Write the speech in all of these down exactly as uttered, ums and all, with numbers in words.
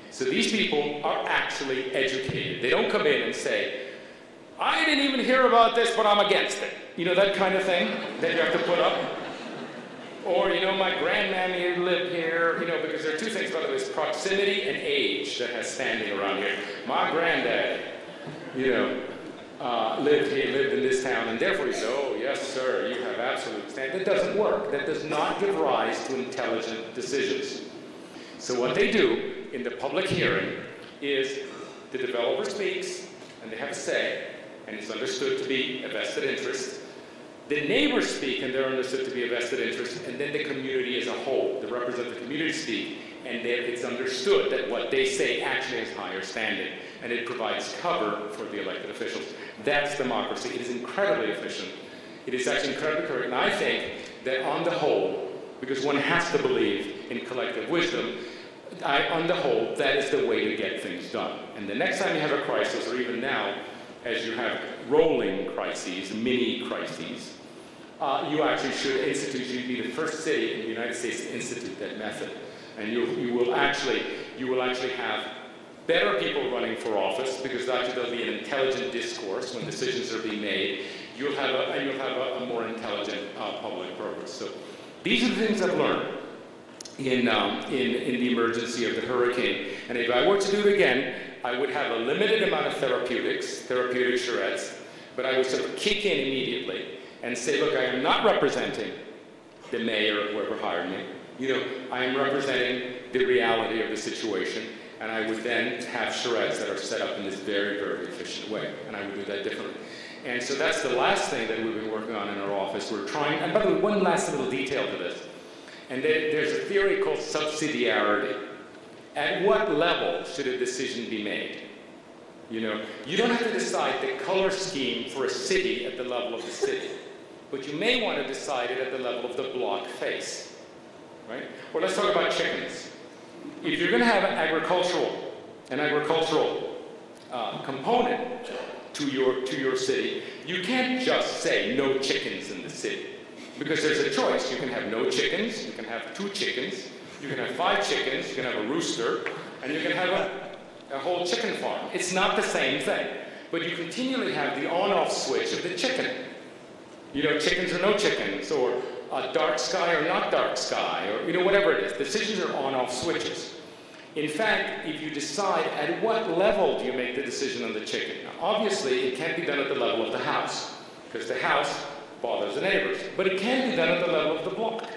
So these people are actually educated. They don't come in and say, I didn't even hear about this, but I'm against it. You know, that kind of thing that you have to put up. Or, you know, my grandmammy lived here, you know, because there are two things, by the way, it's proximity and age that has standing around here. My granddad, you know, uh, lived here, lived in this town, and therefore you say, oh, yes, sir, you have absolute standing. That doesn't work. That does not give rise to intelligent decisions. So what they do in the public hearing is the developer speaks, and they have a say, and it's understood to be a vested interest. The neighbors speak, and they're understood to be a vested interest, and then the community as a whole, the representative community speak, and it's understood that what they say actually has higher standing, and it provides cover for the elected officials. That's democracy. It is incredibly efficient. It is actually incredibly correct, and I think that on the whole, because one has to believe in collective wisdom, I, on the whole, that is the way to get things done. And the next time you have a crisis, or even now, as you have rolling crises, mini crises, uh, you actually should institute, you'd be the first city in the United States to institute that method. And you, you will actually, you will actually have better people running for office, because actually there'll be an intelligent discourse when decisions are being made. You'll have a, and you'll have a, a more intelligent uh, public purpose. So these are the things I've learned in, um, in, in the emergency of the hurricane. And if I were to do it again, I would have a limited amount of therapeutics, therapeutic charrettes, but I would sort of kick in immediately and say, look, I am not representing the mayor or whoever hired me. You know, I am representing the reality of the situation, and I would then have charrettes that are set up in this very, very efficient way, and I would do that differently. And so that's the last thing that we've been working on in our office. We're trying, and by the way, one last little detail to this, and there, there's a theory called subsidiarity. At what level should a decision be made? You know, you don't have to decide the color scheme for a city at the level of the city, but you may want to decide it at the level of the block face, right? Or let's talk about chickens. If you're going to have an agricultural, an agricultural uh, component to your to your city, you can't just say no chickens in the city, because there's a choice. You can have no chickens, you can have two chickens, you can have five chickens, you can have a rooster, and you can have a, a whole chicken farm. It's not the same thing, but you continually have the on-off switch of the chicken. You know, chickens or no chickens, or uh, dark sky or not dark sky, or you know, whatever it is. Decisions are on-off switches. In fact, if you decide at what level do you make the decision on the chicken, now, obviously it can't be done at the level of the house, because the house bothers the neighbors, but it can be done at the level of the block.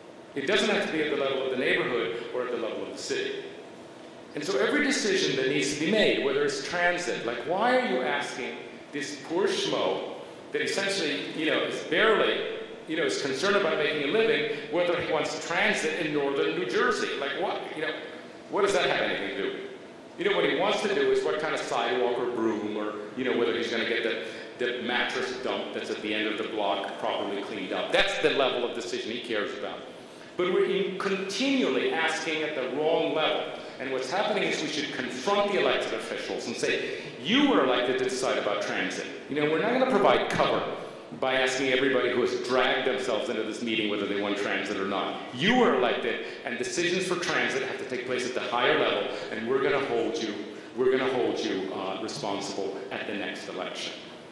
It doesn't have to be at the level of the neighborhood or at the level of the city. And so every decision that needs to be made, whether it's transit, like why are you asking this poor schmo that essentially, you know, is barely, you know, is concerned about making a living, whether he wants transit in northern New Jersey? Like what, you know, what does that have anything to do? You know, what he wants to do is what kind of sidewalk or broom, or, you know, whether he's going to get the, the mattress dump that's at the end of the block properly cleaned up. That's the level of decision he cares about. But we're continually asking at the wrong level. And what's happening is we should confront the elected officials and say, you were elected to decide about transit. You know, we're not going to provide cover by asking everybody who has dragged themselves into this meeting whether they want transit or not. You were elected, and decisions for transit have to take place at the higher level, and we're going to hold you, we're going to hold you uh, responsible at the next election.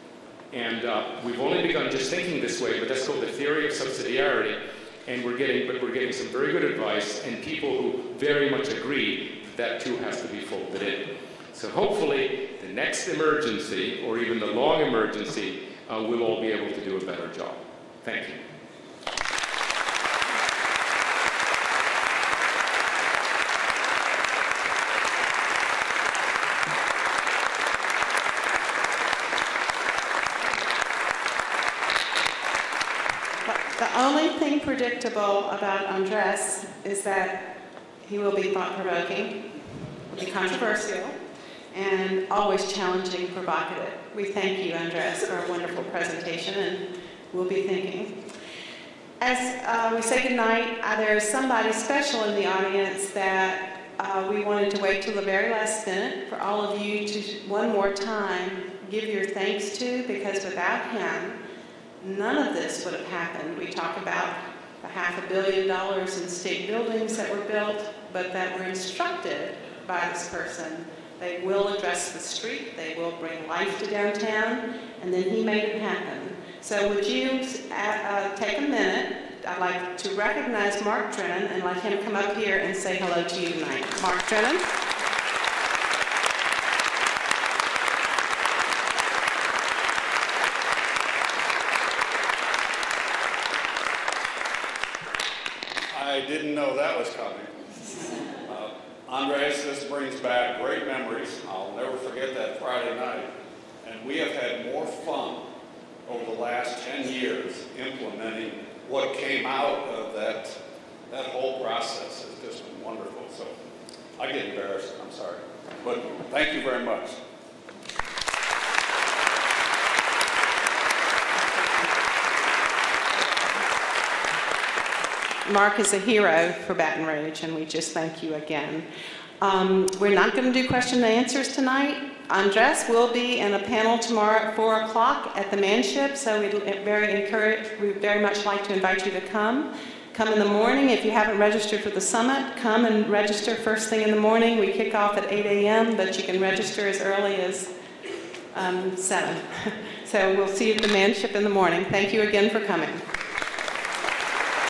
And uh, we've only begun just thinking this way, but that's called the theory of subsidiarity. And we're getting, but we're getting some very good advice, and people who very much agree that too has to be folded in. So hopefully, the next emergency, or even the long emergency, uh, we'll all be able to do a better job. Thank you. The only thing predictable about Andrés is that he will be thought-provoking, will be controversial, and always challenging, provocative. We thank you, Andrés, for a wonderful presentation, and we'll be thinking. As uh, we say goodnight, uh, there is somebody special in the audience that uh, we wanted to wait till the very last minute for all of you to, one more time, give your thanks to, because without him, none of this would have happened. We talk about the half a billion dollars in state buildings that were built, but that were instructed by this person. They will address the street, they will bring life to downtown, and then he made it happen. So would you uh, uh, take a minute? I'd like to recognize Mark Drennan and let him come up here and say hello to you tonight. Mark Drennan. I didn't know that was coming. Uh, Andres, this brings back great memories. I'll never forget that Friday night. And we have had more fun over the last ten years implementing what came out of that, that whole process. It's just been wonderful. So I get embarrassed, I'm sorry. But thank you very much. Mark is a hero for Baton Rouge, and we just thank you again. Um, we're not going to do question and answers tonight. Andres will be in a panel tomorrow at four o'clock at the Manship, so we'd very encourage, we'd very much like to invite you to come. Come in the morning. If you haven't registered for the summit, come and register first thing in the morning. We kick off at eight A M, but you can register as early as um, seven. So we'll see you at the Manship in the morning. Thank you again for coming.